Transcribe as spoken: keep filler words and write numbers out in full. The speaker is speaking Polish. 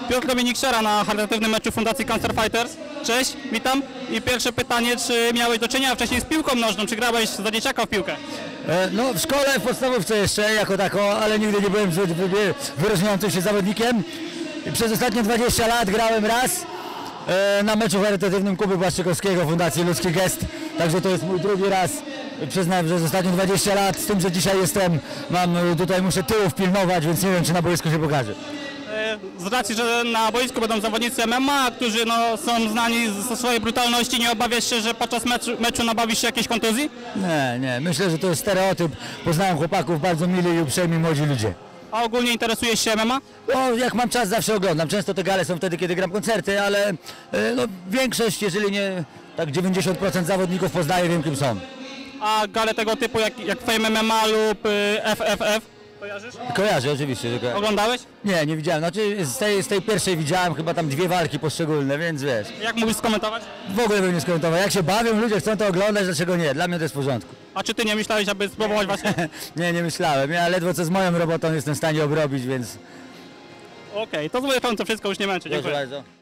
Piotr Dominik Szera na charytatywnym meczu Fundacji Cancer Fighters. Cześć, witam. I pierwsze pytanie, czy miałeś do czynienia wcześniej z piłką nożną, czy grałeś za dzieciaka w piłkę? E, No w szkole, w podstawówce jeszcze jako taką, ale nigdy nie byłem wy- wy- wyróżniającym się zawodnikiem. I przez ostatnie dwadzieścia lat grałem raz e, na meczu charytatywnym Kuby Błaszczykowskiego Fundacji Ludzki Gest. Także to jest mój drugi raz. Przyznam, że z ostatnie dwadzieścia lat, z tym, że dzisiaj jestem, mam tutaj muszę tyłów pilnować, więc nie wiem, czy na boisku się pokaże. E, Z racji, że na boisku będą zawodnicy M M A, którzy no, są znani ze swojej brutalności, nie obawiasz się, że podczas meczu, meczu nabawisz się jakiejś kontuzji? Nie, nie, myślę, że to jest stereotyp. Poznałem chłopaków, bardzo mili i uprzejmi młodzi ludzie. A ogólnie interesujesz się M M A? No, jak mam czas, zawsze oglądam. Często te gale są wtedy, kiedy gram koncerty, ale e, no, większość, jeżeli nie tak dziewięćdziesiąt procent zawodników poznaję, wiem kim są. A gale tego typu jak, jak Fame M M A lub y, F F F, kojarzysz? Kojarzę oczywiście. Tylko... Oglądałeś? Nie, nie widziałem. Znaczy z tej, z tej pierwszej widziałem chyba tam dwie walki poszczególne, więc wiesz. Jak mógłbyś skomentować? W ogóle bym nie skomentował. Jak się bawią, ludzie chcą to oglądać, dlaczego nie? Dla mnie to jest w porządku. A czy ty nie myślałeś, aby spróbować właśnie? nie, nie myślałem. Ja ledwo co z moją robotą jestem w stanie obrobić, więc... Okej, to zły to wszystko, już nie męczę, Proszę dziękuję. bardzo.